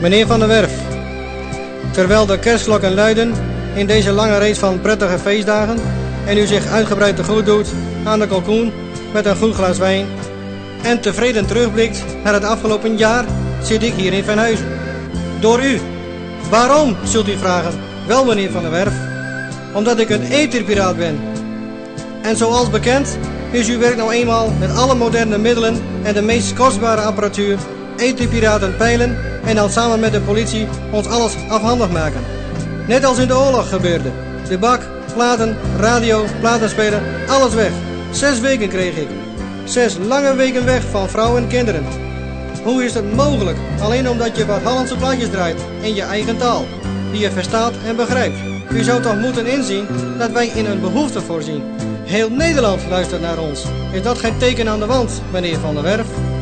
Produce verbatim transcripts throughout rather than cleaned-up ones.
Meneer Van der Werf, terwijl de kerstklokken luiden in deze lange reeks van prettige feestdagen en u zich uitgebreid tegemoet doet aan de kalkoen met een goed glas wijn en tevreden terugblikt naar het afgelopen jaar, zit ik hier in Venhuizen. Door u. Waarom, zult u vragen? Wel, meneer Van der Werf, omdat ik een etherpiraat ben. En zoals bekend is uw werk nou eenmaal met alle moderne middelen en de meest kostbare apparatuur etherpiraten peilen en dan samen met de politie ons alles afhandig maken. Net als in de oorlog gebeurde. De bak, platen, radio, platenspeler, alles weg. Zes weken kreeg ik. Zes lange weken weg van vrouwen en kinderen. Hoe is het mogelijk? Alleen omdat je wat Hollandse plaatjes draait in je eigen taal, die je verstaat en begrijpt. U zou toch moeten inzien dat wij in een behoefte voorzien. Heel Nederland luistert naar ons. Is dat geen teken aan de wand, meneer Van der Werf?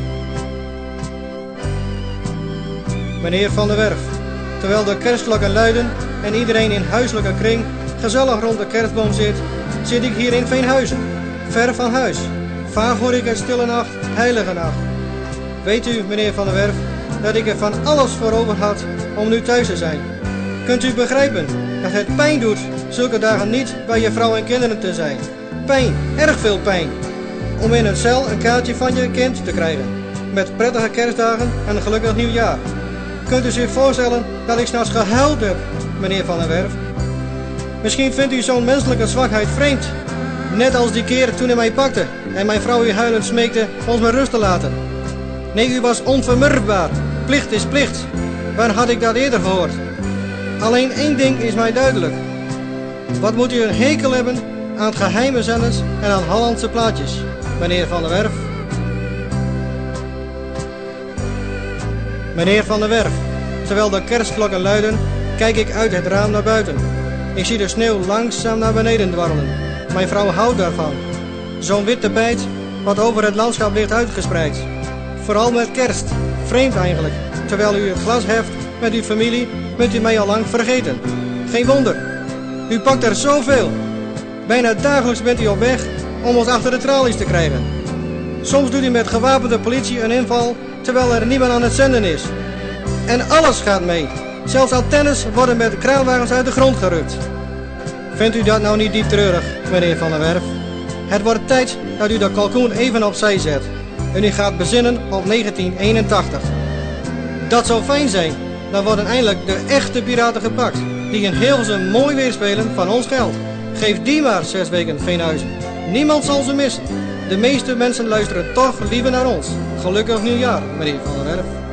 Meneer Van der Werf, terwijl de kerstklokken luiden en iedereen in huiselijke kring gezellig rond de kerstboom zit, zit ik hier in Veenhuizen, ver van huis. Vaag hoor ik het stille nacht, heilige nacht. Weet u, meneer Van der Werf, dat ik er van alles voor over had om nu thuis te zijn. Kunt u begrijpen dat het pijn doet zulke dagen niet bij je vrouw en kinderen te zijn? Pijn, erg veel pijn. Om in een cel een kaartje van je kind te krijgen. Met prettige kerstdagen en een gelukkig nieuwjaar. Kunt u zich voorstellen dat ik 's nachts gehuild heb, meneer Van der Werf? Misschien vindt u zo'n menselijke zwakheid vreemd. Net als die keer toen hij mij pakte en mijn vrouw u huilend smeekte ons met rust te laten. Nee, u was onvermurfbaar. Plicht is plicht. Waar had ik dat eerder gehoord? Alleen één ding is mij duidelijk. Wat moet u een hekel hebben aan geheime zenders en aan Hollandse plaatjes, meneer Van der Werf? Meneer Van der Werf, terwijl de kerstklokken luiden, kijk ik uit het raam naar buiten. Ik zie de sneeuw langzaam naar beneden dwarrelen. Mijn vrouw houdt daarvan. Zo'n wit tapijt wat over het landschap ligt uitgespreid. Vooral met kerst. Vreemd eigenlijk. Terwijl u het glas heft met uw familie, bent u mij al lang vergeten. Geen wonder. U pakt er zoveel. Bijna dagelijks bent u op weg om ons achter de tralies te krijgen. Soms doet u met gewapende politie een inval terwijl er niemand aan het zenden is. En alles gaat mee. Zelfs antennes worden met kraanwagens uit de grond gerukt. Vindt u dat nou niet diep treurig, meneer Van der Werf? Het wordt tijd dat u de kalkoen even opzij zet. En u gaat bezinnen op negentien eenentachtig. Dat zou fijn zijn. Dan worden eindelijk de echte piraten gepakt. Die in Hilversum mooi weerspelen van ons geld. Geef die maar zes weken Veenhuizen. Niemand zal ze missen. De meeste mensen luisteren toch liever naar ons. Gelukkig nieuwjaar, meneer Van der Werf.